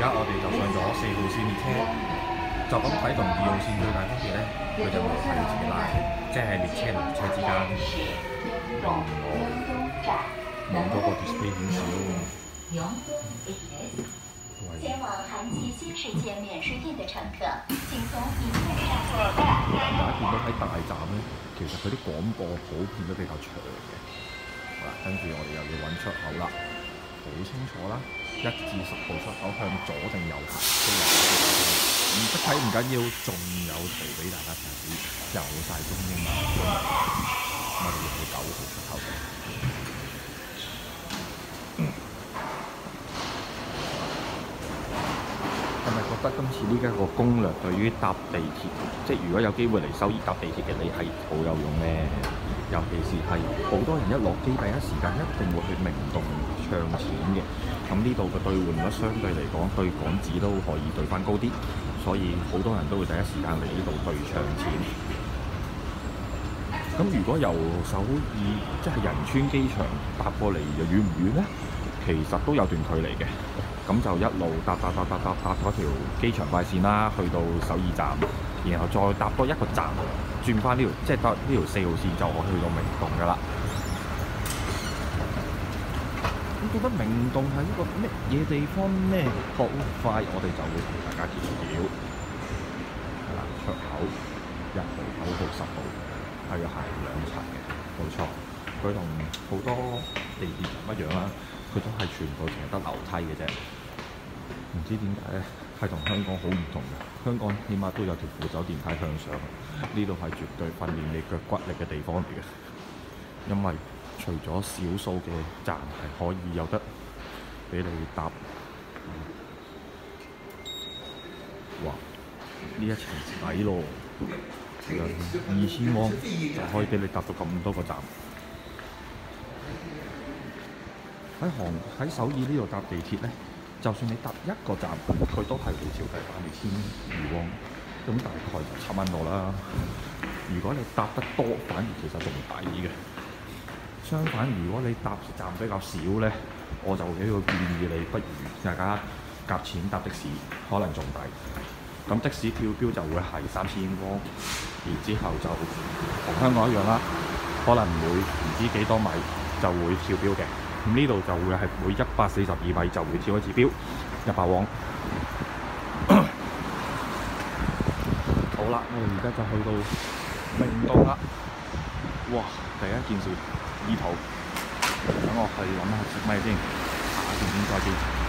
家我哋就上咗4號線列車，就咁睇同2號線最大分別咧，佢就會係自己拉，即係列車同列車之間冇嗰個 display 顯示咯。 前往韩记新世界免税店的乘客，请从影片上下载。 大家見到喺大站咧，其實佢啲廣播普遍都比較長嘅。好啦，跟住我哋又要揾出口啦，好清楚啦，1至10號出口向左定右行都有。唔識睇唔緊要，仲有圖俾大家睇，有晒中英文。我哋要去9號出口嘅。係咪覺得今次呢一個攻略對於搭地鐵，即係如果有機會嚟首爾搭地鐵嘅你係好有用呢？尤其是係好多人一落機第一時間一定會去明洞唱錢嘅，咁呢度嘅兌換率相對嚟講對港紙都可以兌翻高啲，所以好多人都會第一時間嚟呢度兌唱錢。咁如果由首爾即係仁川機場搭過嚟又遠唔遠呢？其實都有段距離嘅。咁就一路搭嗰條機場快線啦，去到首爾站，然後再搭多一個站，轉翻呢條，即係搭呢條4號線就可以去到明洞噶啦。咁覺得明洞係一個乜嘢地方呢？好快我哋就會同大家揭曉。係啦，出口1號、9號、10號係要行2層嘅，冇錯。佢同好多地鐵唔一樣啦，佢都係全部淨係得樓梯嘅啫。唔知點解咧，係同香港好唔同嘅。香港起碼都有條扶手電梯向上，呢度係絕對訓練你腳骨力嘅地方嚟嘅。因為除咗少數嘅站係可以有得俾你搭，哇！呢一層抵咯，2000蚊就可以俾你搭到咁多個站。喺首爾呢度搭地鐵咧，就算你搭一個站，佢都係會照計翻你1200蚊，咁大概就7蚊到啦。如果你搭得多，反而其實仲抵嘅。相反，如果你搭站比較少咧，我就俾個建議你，不如大家夾錢搭的士，可能仲抵。咁的士跳標就會係3000蚊，然之後就同香港一樣啦，可能每唔知幾多米就會跳標嘅。咁呢度就會係每142米就會跳一次標，100蚊。好啦，我哋而家就去到明洞啦。哇！第一件事意圖，等我去諗下食咩先，下一段片再見。